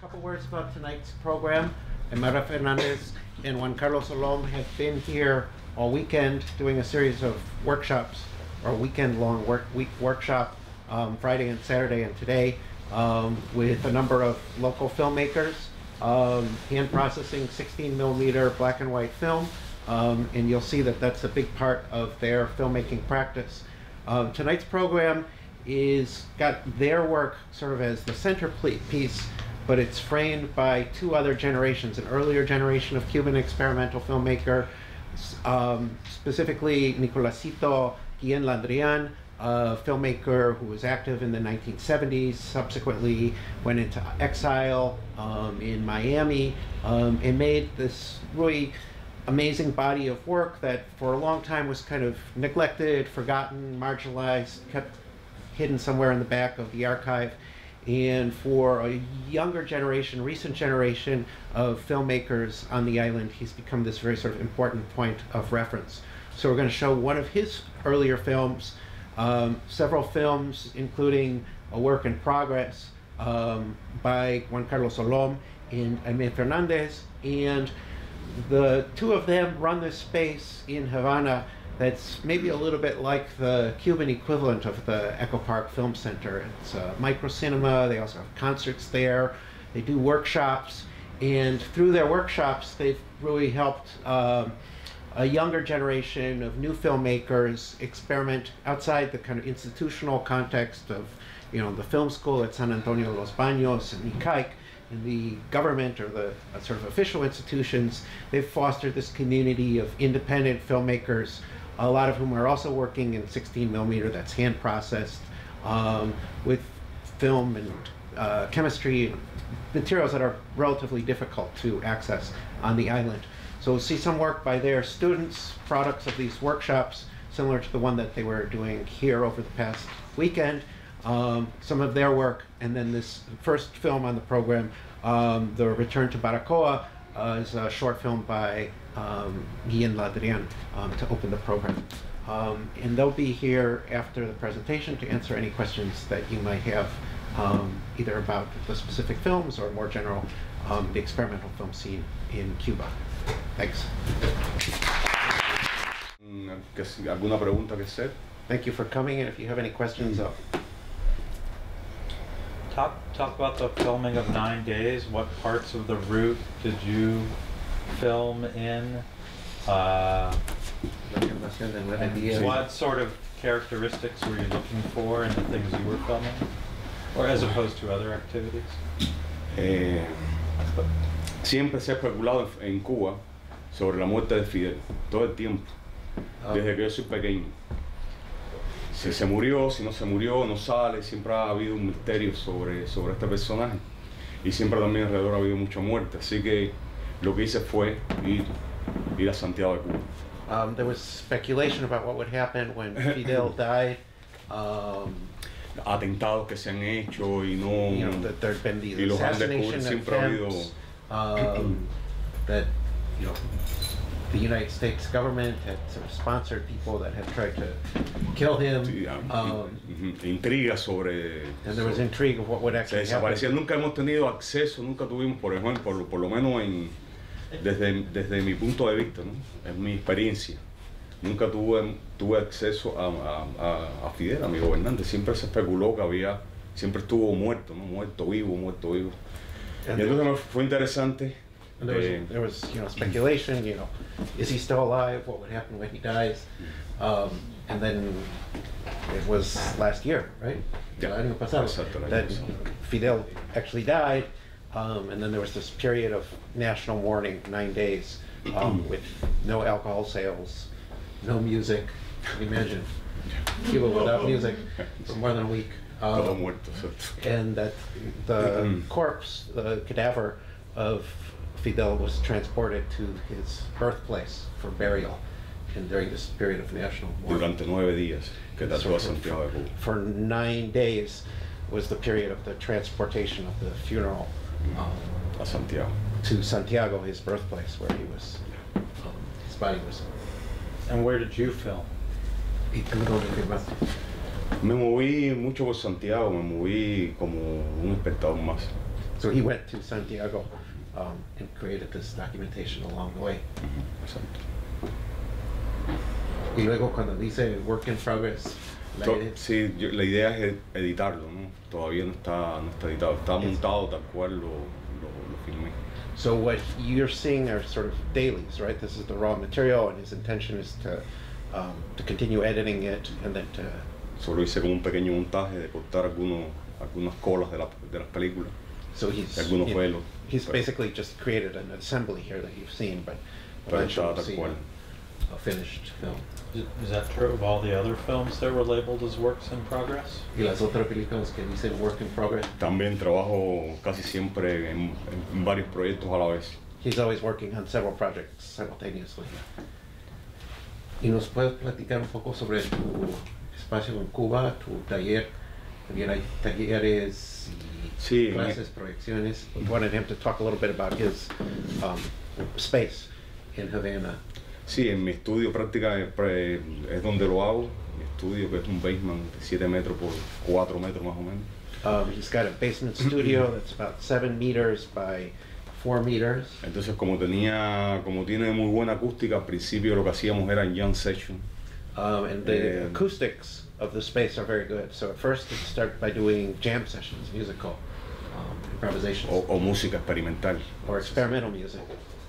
couple words about tonight's program. Mayra Fernandez and Juan Carlos Olom have been here all weekend doing a series of workshops, or weekend-long workshop, Friday and Saturday and today, with a number of local filmmakers, hand processing 16mm black and white film, and you'll see that that's a big part of their filmmaking practice. Tonight's program is got their work sort of as the centerpiece, but it's framed by two other generations, an earlier generation of Cuban experimental filmmaker, specifically Nicolásito Guillén Landrian, a filmmaker who was active in the 1970s, subsequently went into exile in Miami, and made this really amazing body of work that for a long time was kind of neglected, forgotten, marginalized, kept hidden somewhere in the back of the archive. And for a younger generation, recent generation of filmmakers on the island, he's become this very sort of important point of reference. So we're going to show one of his earlier films, several films, including a work in progress by Juan Carlos Olom and Mayra Fernandez. And the two of them run this space in Havana that's maybe a little bit like the Cuban equivalent of the Echo Park Film Center. It's a micro cinema. They also have concerts there. They do workshops, and through their workshops, they've really helped a younger generation of new filmmakers experiment outside the kind of institutional context of, the film school at San Antonio de los Baños and ICAIC, and the government or the sort of official institutions. They've fostered this community of independent filmmakers, a lot of whom are also working in 16mm that's hand processed, with film and chemistry and materials that are relatively difficult to access on the island. So we'll see some work by their students, products of these workshops, similar to the one that they were doing here over the past weekend, some of their work, and then this first film on the program, The Return to Baracoa, is a short film by Guillén Landrian to open the program. And they'll be here after the presentation to answer any questions that you might have, either about the specific films or more general, the experimental film scene in Cuba. Thanks. ¿Alguna pregunta que hacer? Thank you for coming, and if you have any questions, Talk about the filming of 9 days. What parts of the route did you film in? What sort of characteristics were you looking for in the things you were filming, or as opposed to other activities? Siempre se ha especulado en Cuba sobre la muerte de Fidel, todo el tiempo, desde que yo soy pequeño. Si se murió, si no se murió, no sale, siempre ha habido un misterio sobre este personaje. Y siempre también alrededor ha habido mucha muerte, así que lo que hice fue ir a Santiago de Cuba. There was speculation about what would happen when Fidel died. Atentados que se han hecho y no... that there'd been y these los han descubierto, assassination siempre ha habido... that, the United States government had sort of sponsored people that had tried to kill him. Sí, intrigas sobre... And there was intrigue of what would actually happen. Nunca hemos tenido acceso, nunca tuvimos, por ejemplo, por lo menos desde mi punto de vista, ¿no? En mi experiencia, nunca tuve acceso a Fidel, a mi gobernante. Siempre se especuló que siempre estuvo muerto, ¿no? Muerto vivo. Y entonces fue interesante. And there was speculation, is he still alive? What would happen when he dies? And then it was last year, right? Yeah. El año pasado, that Fidel actually died, and then there was this period of national mourning, 9 days, with no alcohol sales, no music. Can you imagine Cuba without music for more than a week? And that the corpse, the cadaver of Fidel was transported to his birthplace for burial, and during this period of national mourning. Durante 9 días que trató a Santiago de Cuba. For 9 days was the period of the transportation of the funeral a Santiago. To Santiago, his birthplace, where he was, his body was. And where did you film? Me moví mucho por Santiago, me moví como un espectador más. So he went to Santiago and created this documentation along the way. Exacto. Y luego cuando dice work in progress, Sí, la idea es editarlo, ¿no? Todavía no está editado, está montado tal cual lo filmé. So what you're seeing are sort of dailies, right? This is the raw material, and his intention is to continue editing it, and then to. Solo hice como un pequeño montaje de cortar algunas colas de las películas. So algunos vuelos. He's basically just created an assembly here that you've seen, but Pero eventually está we'll tal see cual. a finished film. Is that true of all the other films that were labeled as works in progress? Y las otras películas que dicen work in progress. También trabajo casi siempre en varios proyectos a la vez. He's always working on several projects simultaneously. ¿Y nos puedes platicar un poco sobre tu espacio en Cuba, tu taller? También hay talleres y clases, proyecciones. We wanted him to talk a little bit about his space in Havana. Sí, en mi estudio prácticamente es donde lo hago. Mi estudio, que es un basement de 7 metros por 4 metros más o menos. He's got a basement studio that's about 7 meters by 4 meters. Entonces, como tiene muy buena acústica, al principio lo que hacíamos era jam session. And the acoustics of the space are very good. So at first, it started by doing jam sessions, musical improvisations. O música experimental. Or experimental music.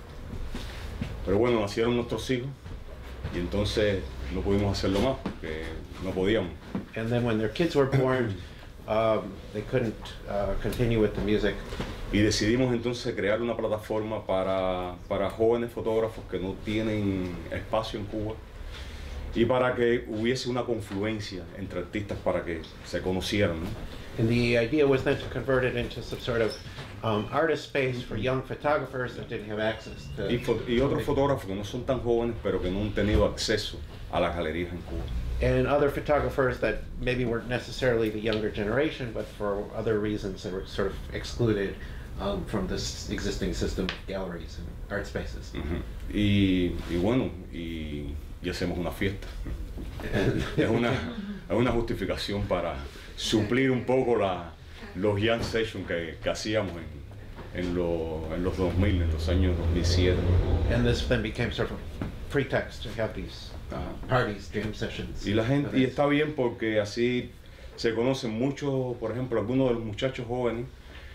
Pero bueno, nacieron nuestros hijos y entonces no pudimos hacerlo más, porque no podíamos. And then when their kids were born, they couldn't continue with the music. Y decidimos entonces crear una plataforma para jóvenes fotógrafos que no tienen espacio en Cuba y para que hubiese una confluencia entre artistas para que se conocieran, ¿no? And the idea was then to convert it into some sort of artist space for young photographers that didn't have access to. Y otros fotógrafos que no son tan jóvenes, pero que no han tenido acceso a las galerías en Cuba. And other photographers that maybe weren't necessarily the younger generation, but for other reasons they were sort of excluded from this existing system of galleries and art spaces. Y bueno, y hacemos una fiesta. Es una justificación para suplir un poco los jam sessions que hacíamos en los 2000, en los años 2007. And this then became sort of a pretext to have these parties, jam sessions. Y la gente, y está bien porque así se conocen muchos, por ejemplo, algunos de los muchachos jóvenes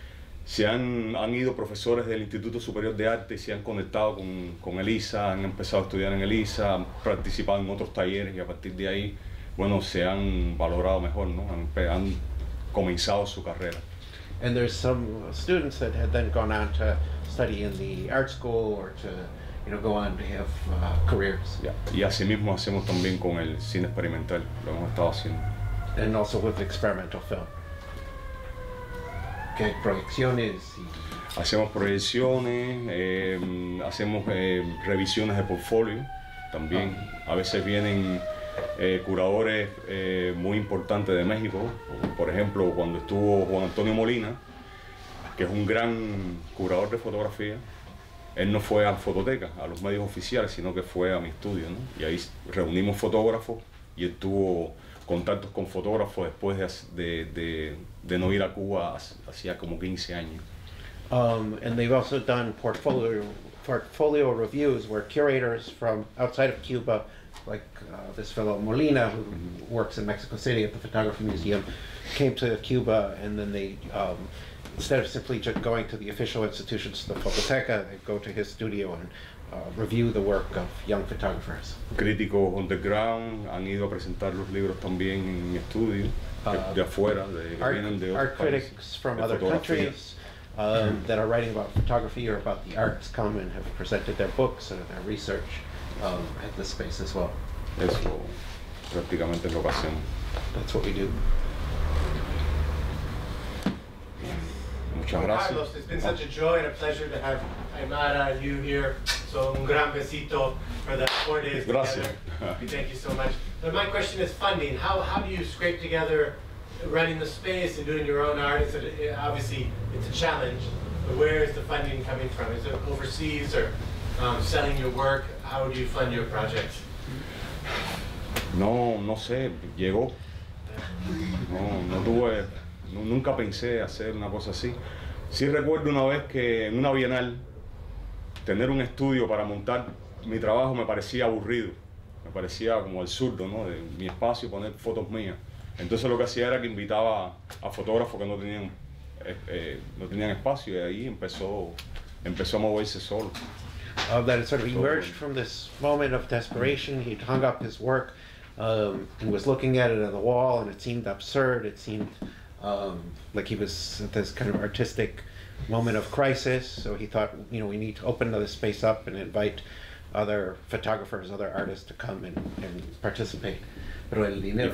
han ido profesores del Instituto Superior de Arte y se han conectado con ELISA, han empezado a estudiar en ELISA, han participado en otros talleres y a partir de ahí, bueno, se han valorado mejor, ¿no? Han comenzado su carrera. And there's some students that had then gone on to study in the art school or to, go on to have careers. Yeah. Y así mismo hacemos también con el cine experimental, lo hemos estado haciendo. And also with experimental film. Que hay proyecciones y... Hacemos proyecciones, hacemos revisiones de portfolio también. A veces vienen curadores muy importantes de México. Por ejemplo, cuando estuvo Juan Antonio Molina, que es un gran curador de fotografía, él no fue a la fototeca, a los medios oficiales, sino que fue a mi estudio, ¿no? Y ahí reunimos fotógrafos y él tuvo contactos con fotógrafos después de no ir a Cuba hacía como 15 años. And they've also done portfolio reviews where curators from outside of Cuba, like this fellow Molina, who works in Mexico City at the Photography Museum, came to Cuba, and then they, instead of simply just going to the official institutions, the Fototeca, they go to his studio and review the work of young photographers. Críticos underground han ido a presentar los libros también en mi estudio, de afuera, vienen de otros art critics países, from de other fotografía. countries that are writing about photography or about the arts come and have presented their books and their research at this space as well. Eso prácticamente es lo que hacemos. That's what we do. Muchas gracias. Carlos, it's been such a joy and a pleasure to have Aymara and you here. So un gran besito for the 4 days Gracias. together. We thank you so much. But my question is funding. How do you scrape together running the space and doing your own art? Obviously, it's a challenge. But where is the funding coming from? Is it overseas or selling your work? How do you fund your projects? No sé, llegó. Nunca pensé hacer una cosa así, Sí recuerdo una vez que en una bienal tener un estudio para montar mi trabajo me parecía aburrido, me parecía como absurdo, ¿no? De mi espacio poner fotos mías. Entonces lo que hacía era que invitaba a fotógrafos que no tenían espacio y ahí empezó a moverse solo. That it sort of emerged from this moment of desperation. He'd hung up his work and was looking at it on the wall, and it seemed absurd. It seemed like he was at this kind of artistic moment of crisis. So he thought, you know, we need to open the space up and invite other photographers, other artists to come and participate. Pero el dinero.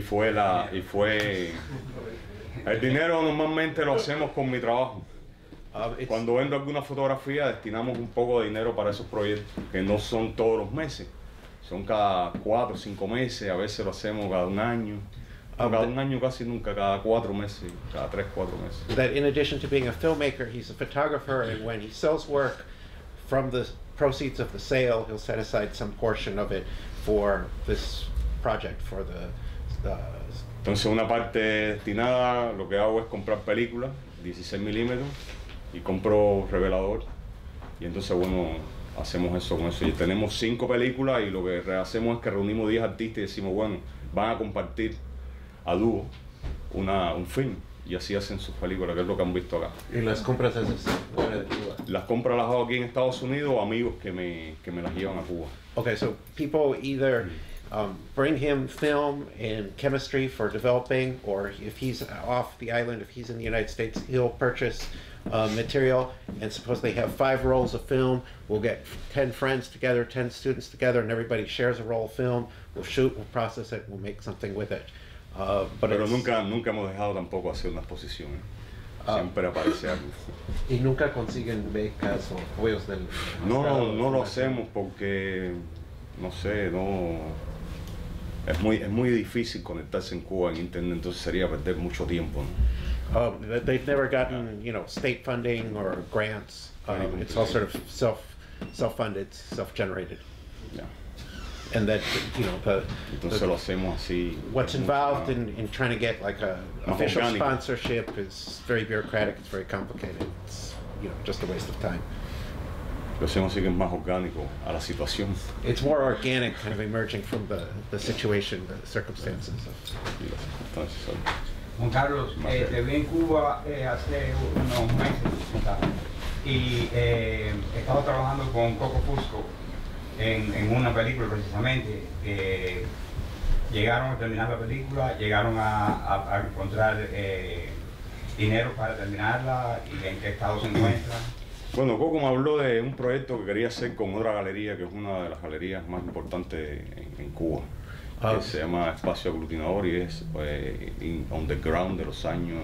El dinero normalmente lo hacemos con mi trabajo. Cuando vendo alguna fotografía, destinamos un poco de dinero para esos proyectos, que no son todos los meses, son cada 4 o 5 meses, a veces lo hacemos cada un año. Cada un año casi nunca, cada 4 meses, cada 3, 4 meses. That in addition to being a filmmaker, he's a photographer, and when he sells work, from the proceeds of the sale, he'll set aside some portion of it for this project, for the Entonces una parte destinada, lo que hago es comprar películas, 16 milímetros, y compro revelador, y entonces bueno, hacemos eso con eso. Y tenemos 5 películas y lo que hacemos es que reunimos 10 artistas y decimos, bueno, van a compartir a dúo un film, y así hacen sus películas, que es lo que han visto acá. ¿Y las compras haces fuera de Cuba? Las compras las hago aquí en Estados Unidos o amigos que me las llevan a Cuba. Okay, so people either bring him film and chemistry for developing, or if he's off the island, if he's in the United States, he'll purchase material, and suppose they have 5 rolls of film, we'll get 10 friends together, 10 students together, and everybody shares a roll of film, we'll shoot, we'll process it, we'll make something with it. Pero nunca hemos dejado tampoco hacer una exposición, siempre aparece algo. ¿Y nunca consiguen becas o apoyos del... No lo hacemos porque, no sé, es muy difícil conectarse en Cuba en internet, entonces sería perder mucho tiempo, ¿no? They've never gotten, you know, state funding or grants. It's all sort of self-funded, self-generated. Yeah. And that, you know, entonces lo hacemos así. What's involved in trying to get like a official orgánico. sponsorship is very bureaucratic. It's very complicated. It's, you know, just a waste of time. Lo hacemos así que es más orgánico a la situación. It's more organic, kind of emerging from the situation, the circumstances. Entonces, Juan Carlos, te vi en Cuba hace unos meses y estaba trabajando con Coco Fusco en una película precisamente. Llegaron a terminar la película, llegaron a encontrar dinero para terminarla y en qué estado se encuentra. Bueno, Coco me habló de un proyecto que quería hacer con otra galería, que es una de las galerías más importantes en Cuba. Que se llama Espacio Aglutinador y es underground de los años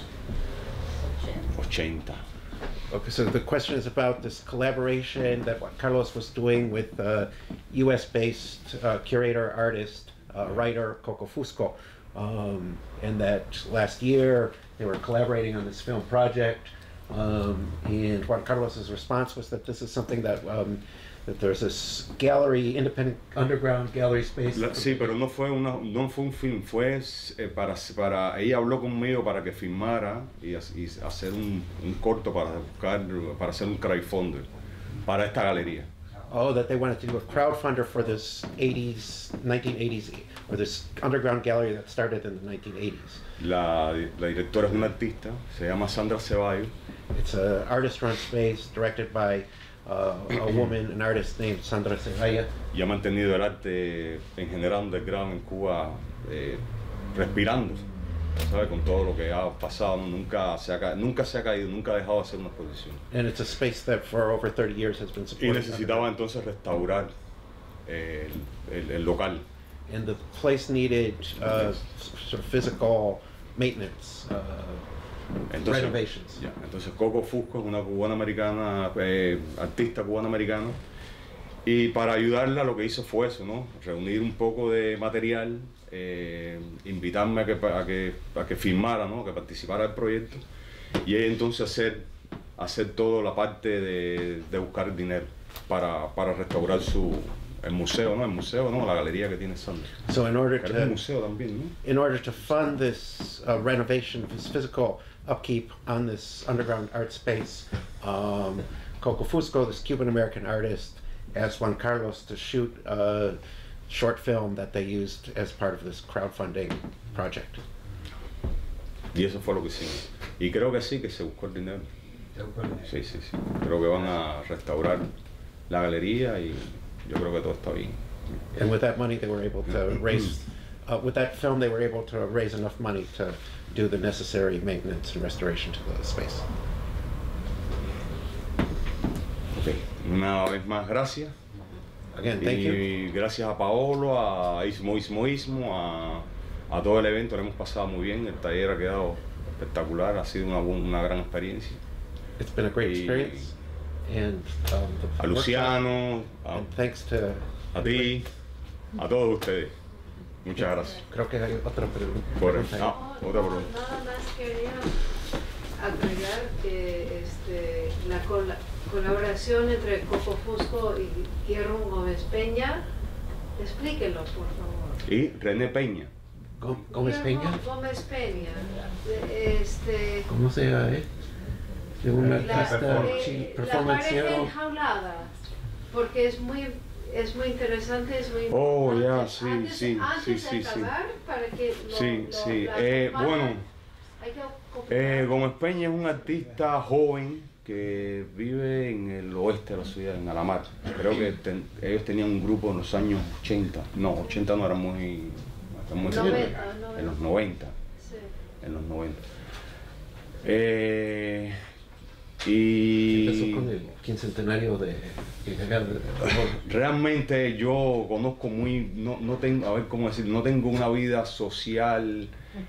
80. Okay, so the question is about this collaboration that Carlos was doing with US-based curator, artist, writer Coco Fusco, and that last year they were collaborating on this film project, and Juan Carlos's response was that this is something that there's this gallery, independent underground gallery space. Sí, pero no fue un film, fue para ella habló conmigo para que filmara y hacer un corto para hacer un crowdfunder para esta galería. Oh, that they wanted to do a crowdfunder for this 1980s, or this underground gallery that started in the 1980s. La directora es una artista, se llama Sandra Ceballos. It's an artist-run space directed by a woman, an artist named Sandra Ceballos. Y ha mantenido el arte en general underground en Cuba respirando, ¿sabes? Con todo lo que ha pasado, nunca se ha caído, nunca ha dejado de hacer una exposición. And it's a space that for over 30 years has been Y supported. necesitaba entonces restaurar el local. And the place needed sort of physical maintenance, renovations. Entonces Coco Fusco es una cubana-americana, artista cubana-americana, y para ayudarla lo que hizo fue eso, ¿no? Reunir un poco de material, invitarme a que filmara, ¿no? Que participara del proyecto, y ella entonces hacer toda la parte de buscar dinero para restaurar el museo, ¿no? La galería que tiene Sandro. So in order Era un to museo también, ¿no? in order to fund this renovation, this physical upkeep on this underground art space, Coco Fusco, this Cuban-American artist, asked Juan Carlos to shoot a short film that they used as part of this crowdfunding project. Y eso fue lo que hicimos. Y creo que sí, que se buscó el dinero. Sí. Creo que van a restaurar la galería y yo creo que todo está bien. And with that money, they were able to raise, with that film, they were able to raise enough money to do the necessary maintenance and restoration to the space. Okay. Una vez más, gracias. Again, thank you. Y gracias a Paolo, a Ismo, a todo el evento, lo hemos pasado muy bien. El taller ha quedado espectacular, ha sido una gran experiencia. It's been a great experience. And a Luciano, and thanks to a ti, a todos ustedes. Muchas gracias. Creo que hay otra pregunta. Otra pregunta. Nada más quería agregar que la colaboración entre Coco Fusco y Guillermo Gómez Peña, explíquelo por favor. Y René Peña. Gómez Peña. Gómez Peña. ¿Cómo se llama? De una artista la pareja performancero. enjaulada, porque es muy interesante, es muy importante. Oh, ya, Antes sí. de acabar, para que Sí. la Bueno, hay que completar. Gómez Peña es un artista joven que vive en el oeste de la ciudad, en Alamar. Creo que ellos tenían un grupo en los años 80. No, 80 no era muy... En los 90. Sí. En los 90. Empezó con el quincentenario de realmente yo conozco no tengo, a ver cómo decir, no tengo una vida social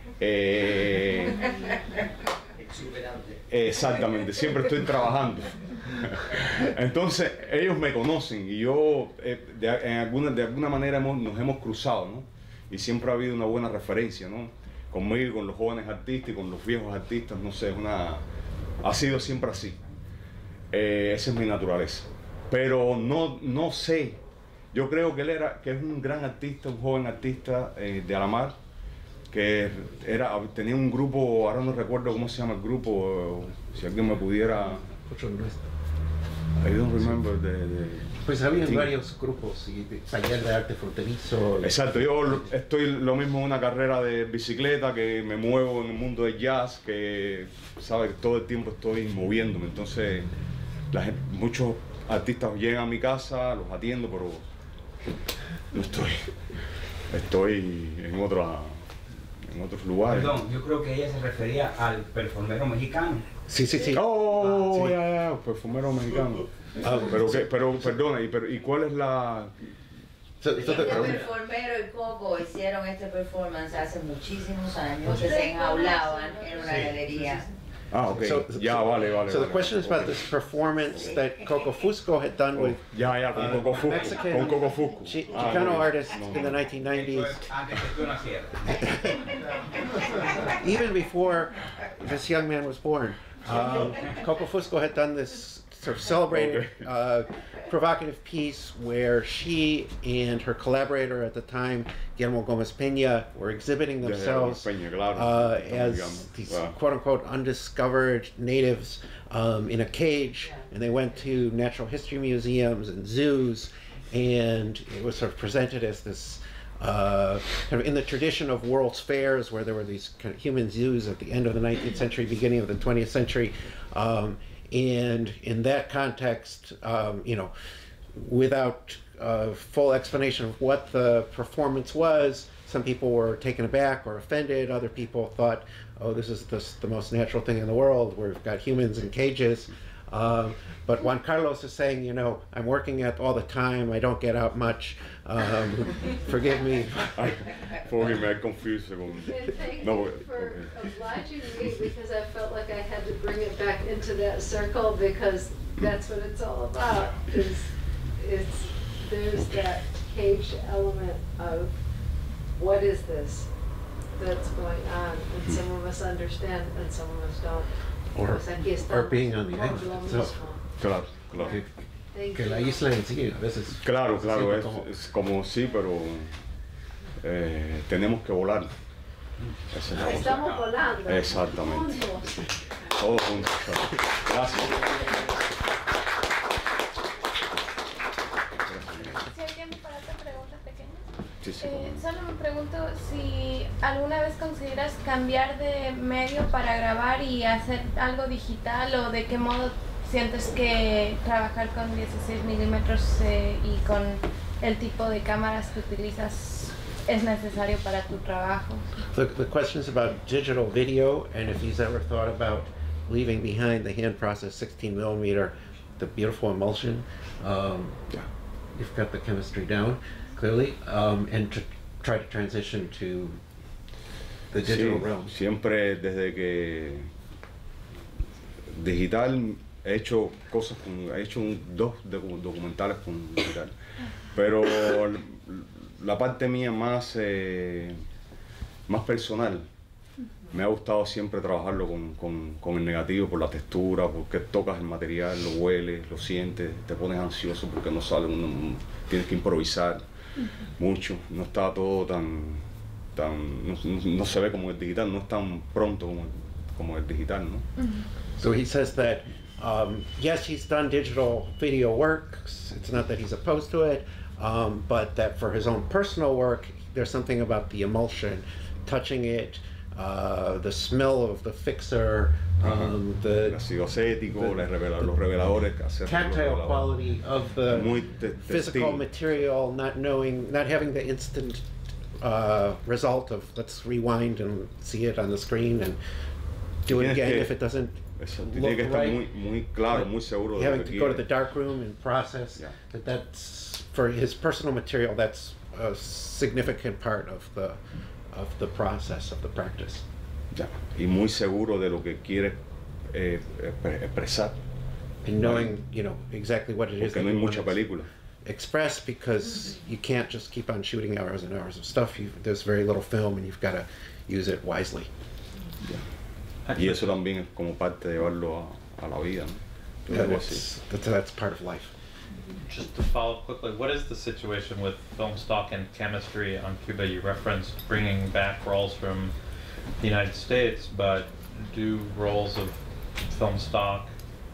exactamente, siempre estoy trabajando. Entonces ellos me conocen y yo de alguna manera nos hemos cruzado, ¿no? Y siempre ha habido una buena referencia, ¿no? Conmigo, con los jóvenes artistas y con los viejos artistas, no sé, ha sido siempre así. Esa es mi naturaleza. Pero no sé, yo creo que que es un gran artista, un joven artista de Alamar, que tenía un grupo, ahora no recuerdo cómo se llama el grupo, si alguien me pudiera... I don't remember Pues había varios grupos y taller de arte fronterizo. Exacto, yo estoy lo mismo en una carrera de bicicleta, que me muevo en el mundo del jazz, que sabes, todo el tiempo estoy moviéndome. Entonces muchos artistas llegan a mi casa, los atiendo, pero no estoy en otros lugares. Perdón, yo creo que ella se refería al performero mexicano. Sí. Oh, ya, perfumero mexicano. Pero perdona, ¿y cuál es la...? El performero y Coco hicieron este performance hace muchísimos años, que se enjaulaban en una galería. Okay. Vale. So the question is about this performance that Coco Fusco had done with con Coco Fusco. Mexican Con Coco Fusco. Chicano artists in the 1990s. Even before this young man was born, Coco Fusco had done this sort of celebrated, provocative piece where she and her collaborator at the time, Guillermo Gómez Peña, were exhibiting themselves as these quote-unquote undiscovered natives in a cage, and they went to natural history museums and zoos, and it was sort of presented as this kind of in the tradition of World's Fairs, where there were these kind of human zoos at the end of the 19th century, beginning of the 20th century. And in that context, without full explanation of what the performance was, some people were taken aback or offended. Other people thought, oh, this is the most natural thing in the world. We've got humans in cages. But Juan Carlos is saying, I'm working at all the time. I don't get out much. Forgive me. Forgive me, I'm confused. Thank you for obliging me, because I felt like I had to bring it back into that circle, because that's what it's all about. There's that caged element of what is this that's going on, and some of us understand and some of us don't. Or being on the island itself. Claro. Que la isla en sí a veces... Claro, claro, como... es como sí, pero tenemos que volar. Esa es la cosa. Estamos volando. Exactamente. Juntos. Todos juntos. Gracias. Si hay tiempo para hacer preguntas pequeñas. Sí, sí. Solo me pregunto si alguna vez consideras cambiar de medio para grabar y hacer algo digital, o de qué modo sientes que trabajar con 16 milímetros y con el tipo de cámaras que utilizas es necesario para tu trabajo. The question is about digital video, and if he's ever thought about leaving behind the hand process 16 millimeter, the beautiful emulsion. You've got the chemistry down clearly, and to try to transition to the digital realm. Siempre desde que digital he hecho cosas he hecho dos documentales con digital, pero la parte mía más personal, me ha gustado siempre trabajarlo con el negativo, por la textura, porque tocas el material, lo hueles, lo sientes, te pones ansioso porque no sale, tienes que improvisar mucho, no está todo no se ve como el digital, no es tan pronto como el digital, ¿no? So he says that yes, he's done digital video works. It's not that he's opposed to it, but that for his own personal work, there's something about the emulsion, touching it, the smell of the fixer, the ácido acético, los reveladores, tactile quality of the physical material, not having the instant result of let's rewind and see it on the screen and do it again if it doesn't. Tiene que estar muy claro, muy seguro de lo que quiere. Having to go to the dark room and process. Yeah. That's for his personal material. That's a significant part of the process of the practice. Yeah. Y muy seguro de lo que quiere expresar. And knowing, exactly what it is. Porque no hay mucha película. Express, because you can't just keep on shooting hours and hours of stuff. There's very little film, and you've got to use it wisely. Yeah. Y eso también es como parte de llevarlo a la vida, ¿no? That's part of life. Just to follow up quickly, what is the situation with film stock and chemistry on Cuba? You referenced bringing back rolls from the United States, but do rolls of film stock,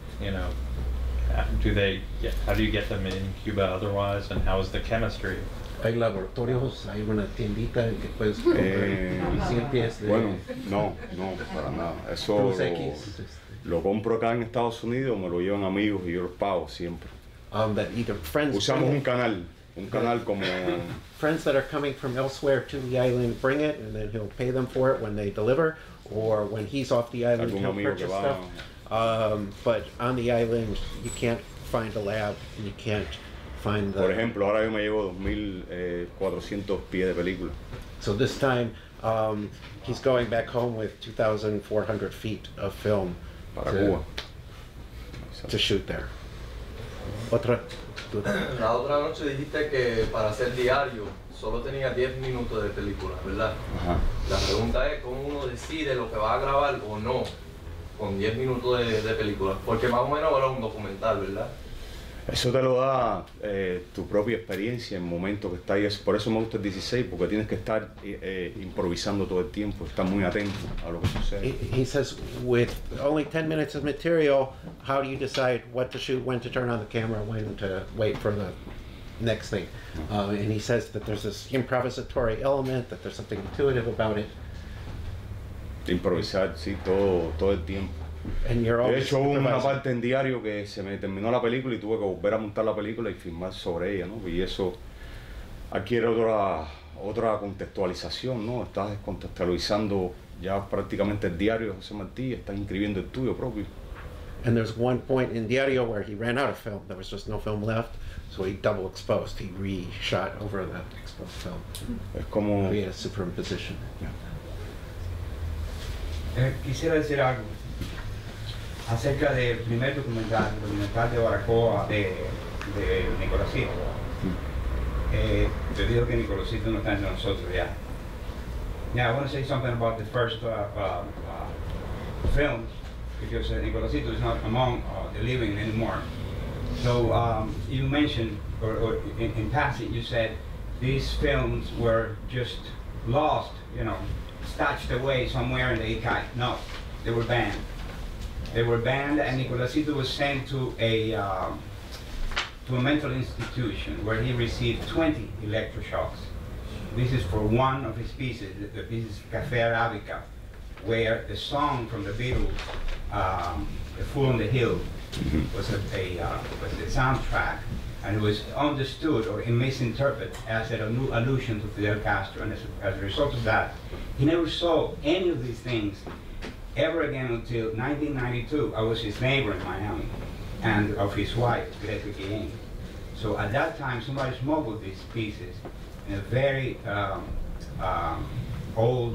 how do you get them in Cuba otherwise, and how is the chemistry? Hay laboratorios, hay una tiendita que puedes comprar. Bueno, no, para nada. Eso lo compro acá en Estados Unidos, me lo llevan amigos y yo los pago siempre. Usamos un canal como... Friends that are coming from elsewhere to the island bring it, and then he'll pay them for it when they deliver, or when he's off the island he'll purchase stuff. But on the island you can't find a lab, and you can't find the... Por ejemplo, ahora yo me llevo 2,400 pies de película. So this time he's going back home with 2,400 feet of film para Cuba to shoot there. Otra. La otra noche dijiste que para hacer diario solo tenía 10 minutos de película, ¿verdad? Ajá. La pregunta es cómo uno decide lo que va a grabar o no con 10 minutos de película, porque más o menos era un documental, ¿verdad? Eso te lo da tu propia experiencia en el momento que estás ahí. Por eso me gusta el 16, porque tienes que estar improvisando todo el tiempo, estar muy atento a lo que sucede. He says, with only 10 minutes of material, how do you decide what to shoot, when to turn on the camera, when to wait for the next thing? And he says that there's this improvisatory element, that there's something intuitive about it. Improvisar, sí, todo el tiempo. De hecho, hubo una parte en diario que se me terminó la película y tuve que volver a montar la película y filmar sobre ella, ¿no? Y eso adquiere otra contextualización, ¿no? Estás descontextualizando ya prácticamente el diario de José Martí, estás inscribiendo el tuyo propio. And there's one point in Diario where he ran out of film. There was just no film left, so he double exposed. He re-shot over that exposed film. Es como... He had a superimposition. Quisiera decir algo acerca del primer documental de Baracoa de Nicolásito. Te digo que Nicolásito no está entre nosotros ya. Now I want to say something about the first films, because Nicolásito is not among the living anymore. So you mentioned, or in passing, you said these films were just lost, you know, stashed away somewhere in the archive. No, they were banned. They were banned, and Nicolasito was sent to a mental institution where he received 20 electroshocks. This is for one of his pieces. The piece is Café Arabica, where the song from the Beatles, The Fool on the Hill, was the soundtrack, and it was understood or misinterpreted as an allusion to Fidel Castro. And as a result of that, he never saw any of these things ever again until 1992. I was his neighbor in Miami, and of his wife, Greta Guillen. So at that time, somebody smuggled these pieces in a very old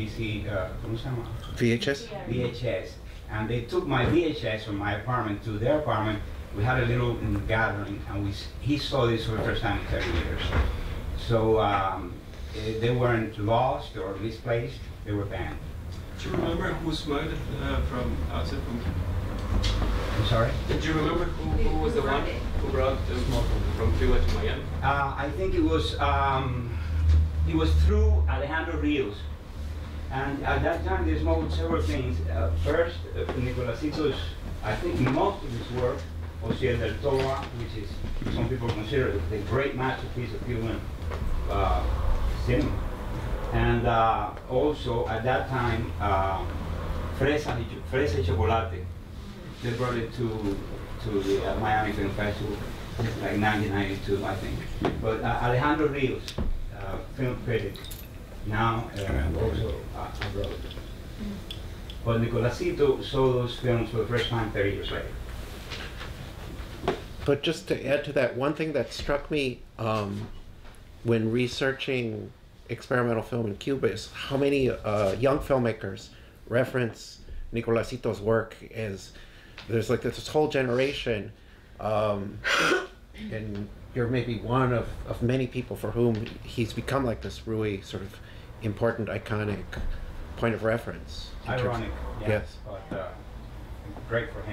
VHS? VHS. And they took my VHS from my apartment to their apartment. We had a little gathering, and he saw this for the first time in 30 years. So they weren't lost or misplaced, they were banned. Do you remember who smuggled it from outside I'm sorry? Did you remember who was the one who brought them from Cuba to Miami? I think it was through Alejandro Rios. And at that time, they smuggled several things. First, Nicolasito's, I think most of his work, Ociel del Toro, which is, some people consider the great masterpiece of Cuban cinema. And also, at that time, Fresa y Chocolate. They brought it to the Miami Film Festival, like 1992, I think. But Alejandro Rios, film critic, now also abroad. But Nicolasito saw those films for the first time 30 years later. But just to add to that, one thing that struck me when researching experimental film in Cuba is how many young filmmakers reference Nicolasito's work as there's like this whole generation, and you're maybe one of many people for whom he's become like this really sort of important, iconic point of reference. Ironic, yes. But great for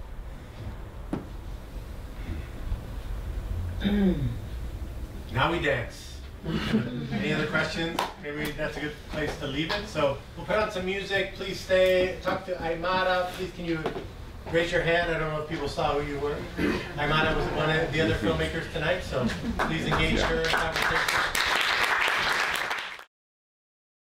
him. Now we dance. Any other questions? Maybe that's a good place to leave it. So we'll put on some music. Please stay. Talk to Aymara. Please, can you raise your hand? I don't know if people saw who you were. Aymara was one of the other filmmakers tonight, so please engage her in conversation.